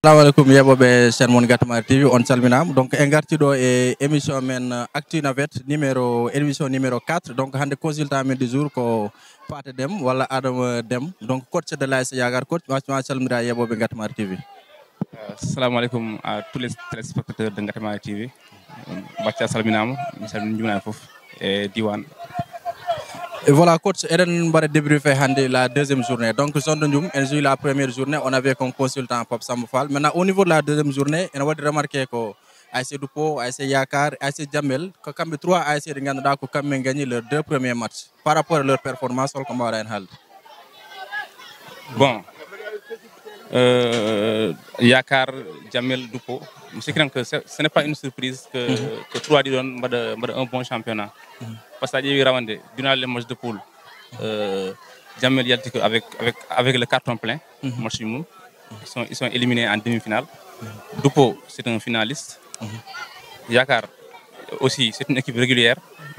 Assalamu alaikum yeɓoɓe chaîne mon Gatamari TV on calminama donc en garti ɗo e émission men Actu Navette émission numéro 4 donc hande consultant men du jour ko Pathé Déme walla Adama Déme donc coach de l'AS Yakar. Coach ma calmira yeɓoɓe Gatamari TV. Assalamu alaikum à tous les téléspectateurs de Gatamari TV. Bacca salminama mi salmini jumnama foof e diwan. Et voilà, coach, Eden va débriefer la deuxième journée. Donc, Zondondjoum, elle joue la première journée, on avait comme consultant Pop Samoufal. Maintenant, au niveau de la deuxième journée, on va remarquer que ASC Dupo, ASC Yakar, ASC Jamel, que comme trois ASC de Nganda, qui ont gagné leurs deux premiers matchs par rapport à leur performance, comme on a Bon, Yakar, Jamel, Dupo, je crois que ce n'est pas une surprise que trois donnent un bon championnat. Parce que durant les matchs de poule, Jamel Yalti avec le carton plein, ils sont éliminés en demi-finale. Dupo, c'est un finaliste. Yakar aussi, c'est une équipe régulière.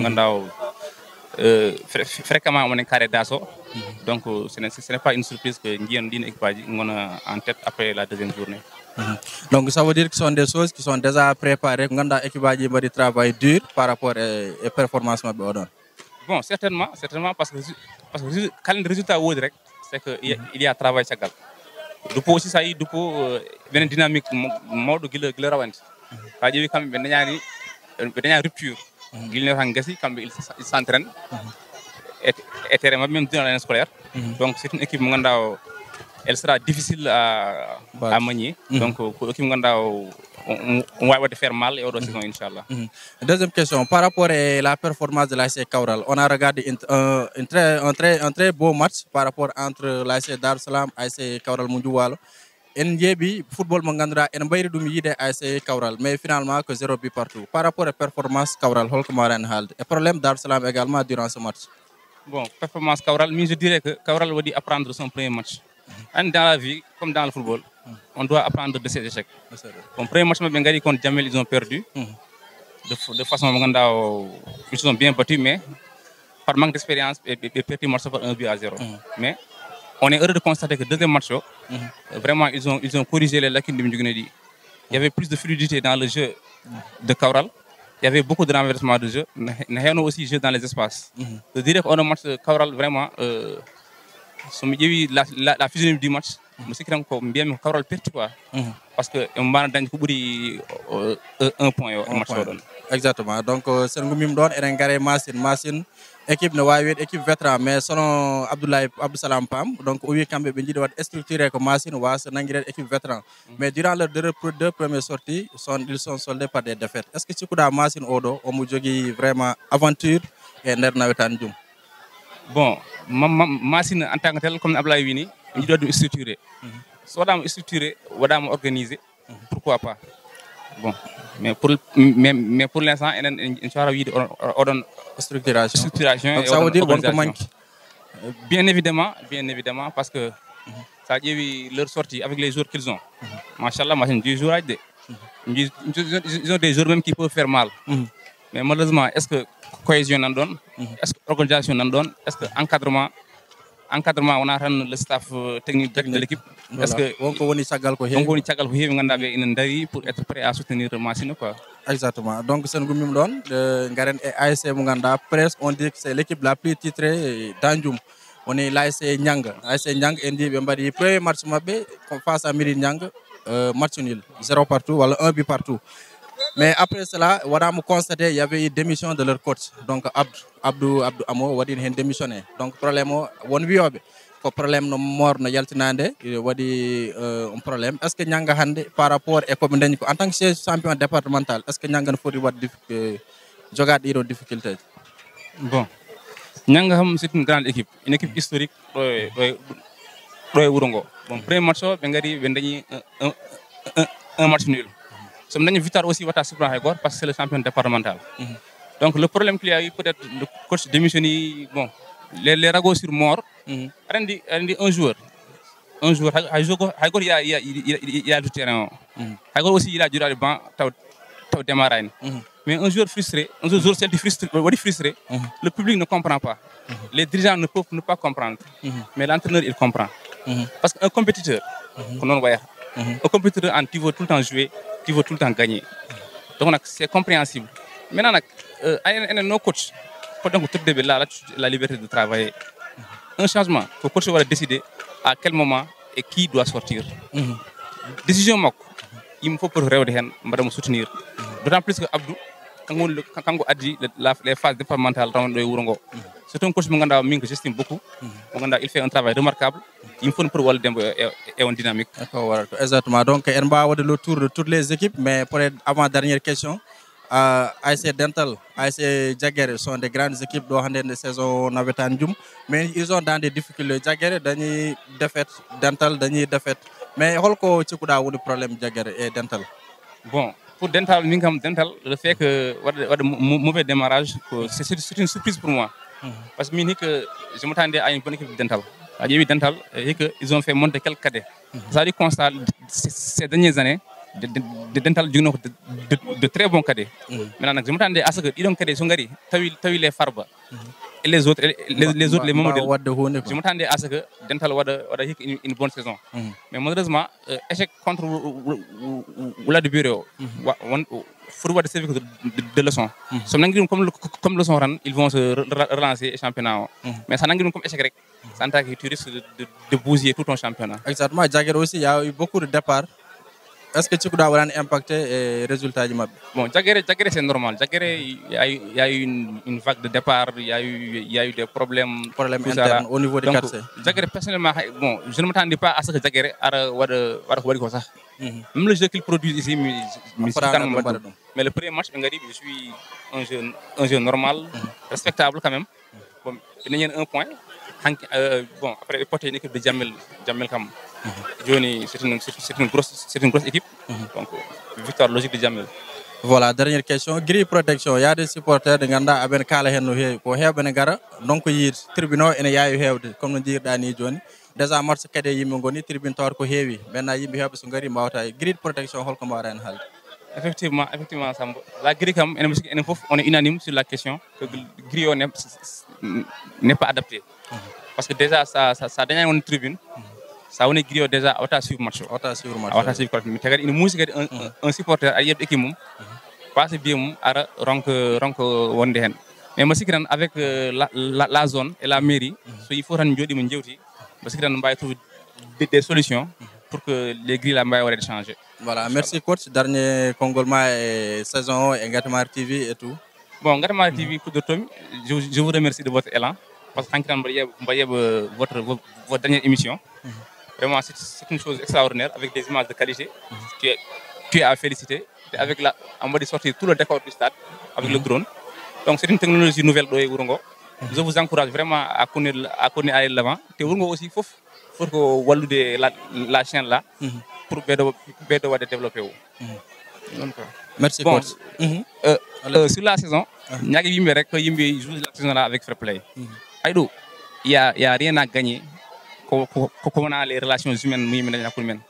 Fréquemment, on est carré d'assaut. Donc, ce n'est pas une surprise que Nguyen Dine équipage en tête après la deuxième journée. Donc, ça veut dire que ce sont des choses qui sont déjà préparées. Nganda équipage de travail dur par rapport aux performances. Bon, certainement, parce que quand le résultat est direct, c'est qu'il y a travail chaque. Dupo aussi, ça y est, Dupo, une dynamique mode qui le ravent. C'est-à-dire qu'il y a une rupture. Il s'entraîne et même dans l'année scolaire. Donc, c'est une équipe elle sera difficile à manier. Donc, on va faire mal et au saison, Inch'Allah. Deuxième question, par rapport à la performance de l'ASC Kaural, on a regardé un très beau match par rapport entre l'ASC Dar Salam et l'ASC Kaural Moundoualo. NJB, football Mangandra, et Mbayri Doumi de ASC Kaural, mais finalement que 0 but partout. Par rapport à la performance Kaural, Holkmaran Hald, et problème Dar Salam également durant ce match. Bon, performance Kaural, mais je dirais que Kaural va apprendre son premier match. Dans la vie, comme dans le football, on doit apprendre de ses échecs. Mon premier match contre Jamel, ils ont perdu. De façon, ils se sont bien battus, mais par manque d'expérience, ils ont perdu le match par 1-0. Mais on est heureux de constater que le deuxième match, vraiment, ils ont corrigé les lacunes de Mdjougnedi. Il y avait plus de fluidité dans le jeu de Kaural. Il y avait beaucoup de renversement de jeu. Il y a aussi jeu dans les espaces. Je dirais qu'on a un match de Kaural vraiment... la physionomie du match, je sais que bien Kaural perd quoi. Parce que on a gagné un point au match. Exactement. Donc c'est un mime don et Massine équipe ne va équipe vétéran mais selon Abdoulaye Abdou Pam donc au kambe be doit structurer comme Massine wa se nangiré équipe vétéran. Mais durant leurs deux premières sorties, ils sont soldés par des défaites. Est-ce que tu kuda Massine Odo o mu jogi vraiment aventure et nder nawetan djum? Bon, Massine en tant que tel, comme Ablaye Wini, il doit être structuré. Soit structuré, ou organisé, pourquoi pas. Bon, mais pour l'instant, il y a une structuration. Donc ça veut dire qu'on manque. Bien évidemment, parce que ça a eu leur sortie avec les joueurs qu'ils ont. Machallah, Massine, ils ont des joueurs même qui peuvent faire mal. Mais malheureusement, est-ce que cohésion n'en donne? Est-ce que organisation n'en donne? Est-ce que encadrement, on a le staff technique de l'équipe? Est-ce que on pour être prêt à soutenir Massine quoi? Exactement. Donc c'est un gumim don de Ngaren et ASC Muganda. Presque on dit que c'est l'équipe la plus titrée d'Anjoum. On est l'ASC Nyang. ASC Nyang Ndi Bembadi premier match mabé face à Miri Nyang, match nul, 0 partout, voilà 1 but partout. Mais après cela, on a constaté qu'il y avait une démission de leur coach. Donc Abdou Amo a démissionné. Donc problème problème no mort no yaltinande wadi un problème. Est-ce que Nyanga hande par rapport et comme en tant que champion départemental, est-ce que Nyanga faut jogar des difficultés? Bon, Nyanga c'est une grande équipe, une équipe historique. Bon, premier match, un match nul. Nous avons victoire aussi parce que c'est le champion départemental. Donc le problème qu'il y a eu, peut-être le coach démissionné, bon, les ragots sur mort, un joueur, il y a du terrain. Aussi, il a duré le banc, démarrage. Mais un joueur frustré, le public ne comprend pas. Les dirigeants ne peuvent pas comprendre. Mais l'entraîneur, il comprend. Parce qu'un compétiteur, Au compétiteur, tu veux tout le temps jouer, tu veux tout le temps gagner. Donc c'est compréhensible. Maintenant, nos coachs, pendant que tout début la liberté de travailler, un changement, le coach va décider à quel moment et qui doit sortir. Décision il me faut pour me soutenir. D'autant plus que Abdou, quand on a dit les phases départementales, c'est un coach que j'estime beaucoup. Il fait un travail remarquable. Il me faut pour Wall et en dynamique. Exactement. Donc, on va avoir le tour de toutes les équipes. Mais pour avant dernière question, ASC Dental, ASC Jagger sont des grandes équipes de saison Navetan. Mais ils ont dans des difficultés. Jagger, dernier défaite, Dental, dernier défaite. Mais holko ci kuda woni problème Jagger et Dental. Bon, pour Dental, le fait que mauvais démarrage, c'est une surprise pour moi. Parce que je m'attendais à une bonne équipe de Dental. Dental, ils ont fait monter quelques cadets. Ça a dit constat ces dernières années, de Dental de très bons cadets. Maintenant, je m'attendais à ce que ils ont cadets Songari, Tawi les Farba. Et les autres, les modèles. Je m'attendais à ce que Dental ait une bonne saison. Mais malheureusement, échec contre Oula du bureau, il faut avoir des services de leçons. Comme leçon, ils vont se relancer le championnat. Mais ça n'a pas comme échec. Ça n'a que tu risques de bousiller tout ton championnat. Exactement. Jagger aussi, il y a eu beaucoup de départs. Est-ce que tu dois impacter les résultats du match? Bon, Jagger c'est normal. Jagger, il y a eu une vague de départ, il y a eu des problèmes internes au niveau des quartiers. Jagger, personnellement, bon, je ne m'attendais pas à ce que Jagger ait ça. Même le jeu qu'il produit ici, mais le premier match, je suis un jeu normal, respectable quand même. Bon, il y a un point. Bon, après, une équipe de Jamel Kam. Johnny, c'est une grosse équipe. Donc, victoire logique de Jamel. Voilà, dernière question. Grille protection, il y a des supporters de Ganda Aben Kala Henry, pour Heben Gara, donc il tribunal et il y a eu, comme nous dit Dani Johnny. Déjà, match cadé Yimongoni, tribune Tor ko heavy. Maintenant, il y a Sungari Mauta. Grille protection, Holkomara and Hal. Effectivement, la grille, on est unanime sur la question que la grille n'est pas adaptée. Parce que déjà, ça donne une tribune, ça on est grillé déjà à suivre match. À suivre match. Une musique, un supporter, à l'équipe, passe bien à rank one day. Mais moi, avec la zone et la mairie, il faut rendre parce que nous trouver des solutions pour que les grilles soient changées. Voilà, merci coach. Dernier Congolma et saison et Ngatamar TV et tout. Bon, Ngatamar TV, je vous remercie de votre élan. Parce que votre dernière émission, vraiment c'est une chose extraordinaire avec des images de qualité. Tu es à féliciter. Avec on va sortir tout le décor du stade avec le drone. Donc c'est une technologie nouvelle de Urungo. Je vous encourage vraiment à aller de l'avant. Et Urungo aussi, il faut que la chaîne là pour bien développer. Merci coach. Sur la saison, Yimbe joue la saison là avec fair play. Il y a rien à gagner comme on a les relations humaines.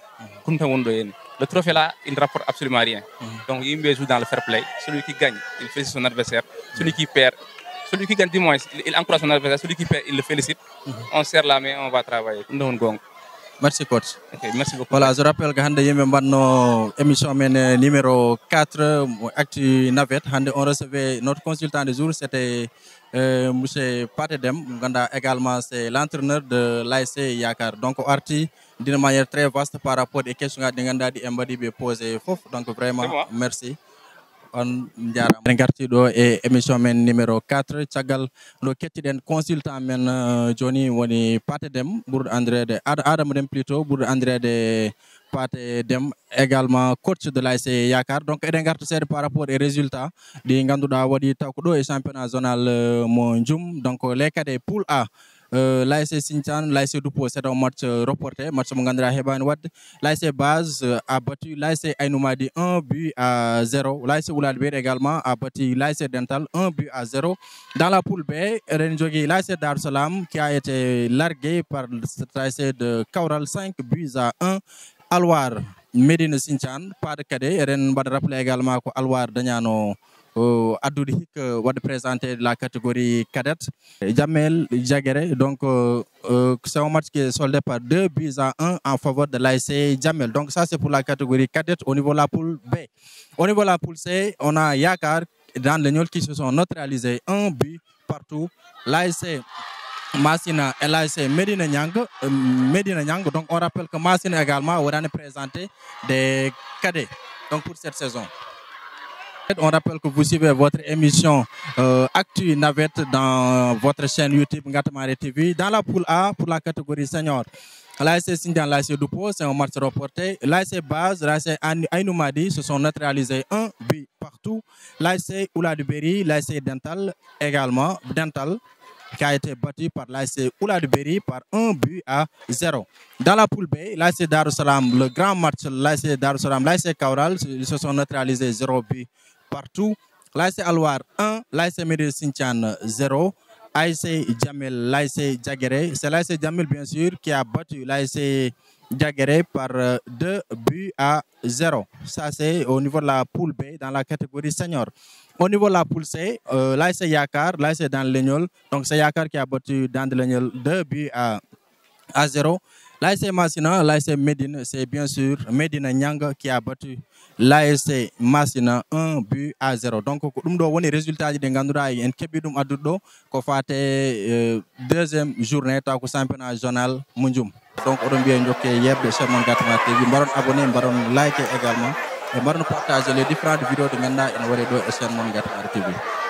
Le trophée là, il ne rapporte absolument rien. Donc Yimbe joue dans le fair play. Celui qui gagne, il félicite son adversaire. Celui qui perd, celui qui gagne du moins, il encourage son adversaire. Celui qui perd, il le félicite. On serre la main, on va travailler. Merci coach. Okay, merci beaucoup. Voilà, je rappelle que hande yimbe banno émission numéro 4 Actu Navette. Hande on recevait notre consultant du jour, c'était monsieur Patedem, ganda également c'est l'entraîneur de l'ASC Yakar. Donc arti d'une manière très vaste par rapport aux questions que ganda di embadi be poser fof. Donc vraiment merci. On jarama gartido e émission men numéro 4 tiagal no kettiden consultant men joni woni Paté Dem Bourd André de Adam Dem plutôt Bourd André de Paté Dem également coach de l'ASC Yakar. Donc eden garta sede par rapport aux résultats di ganduda wadi taw ko do e championnat zonal mo Ndioum. Donc les cadets poule A l'ASC Sinthiane, l'ASC Doupo, c'est un match reporté, match Mongandra Heban Wad. L'ASC Base a battu l'ASC Ainoumadi 1-0. L'ASC Oulalbir également a battu l'ASC Dental 1-0. Dans la poule B, Renjogi, l'ASC Dar Salam qui a été largué par l'ASC de Kaural 5-1. Alwar, Medine Sinthiane, pas de cadet. Ren va rappeler également que Alwar Danyano addude hikka wadde présenté la catégorie cadette. Jamel Diaguéré, donc c'est un match qui est soldé par 2-1 en faveur de l'ASC Jamel. Donc ça c'est pour la catégorie cadette au niveau de la poule B. Au niveau de la poule C, on a Yakar dans les Niol qui se sont neutralisés 1 but partout. L'ASC Massina et l'ASC Medina Nyang. Donc on rappelle que Massina également aura présenté des cadets donc pour cette saison. On rappelle que vous suivez votre émission Actu Navette dans votre chaîne YouTube Ngatamare TV. Dans la poule A, pour la catégorie senior, l'ASC Sindian, l'ASC Dupo, c'est un match reporté. L'ASC Base, l'ASC Ainoumadi se sont neutralisés 1 but partout. L'ASC Ouladuberi, l'ASC Dental également, Dental, qui a été battu par l'ASC Ouladuberi par 1-0. Dans la poule B, l'ASC Darussalam, le grand match, l'ASC Darussalam, l'ASC Kaural, ils se sont neutralisés 0 but partout. L'ASC Alwar 1, l'ASC Médine Sintian 0, ASC Jamel, l'ASC Diaguéré. C'est l'ASC Jamel bien sûr qui a battu l'ASC Diaguéré par 2-0. Ça c'est au niveau de la poule B dans la catégorie senior. Au niveau de la poule C, l'ASC Yakar, l'ASC Dan Legnol. Donc c'est Yakar qui a battu Dan Legnol 2-0. L'ASC Massina, l'ASC Medine, c'est bien sûr Medina Nyang qui a battu l'ASC Massina 1-0. Donc, nous avons les résultats de Ngandura et Nkebidum Adudo, qui fait deuxième journée de championnat journal Munjum. Donc, on a bien dit sur mon Ngatamare TV. Nous allons abonner, nous allons liker également. Et nous allons partager les différentes vidéos de Nganda et nous allons sur mon Ngatamare TV.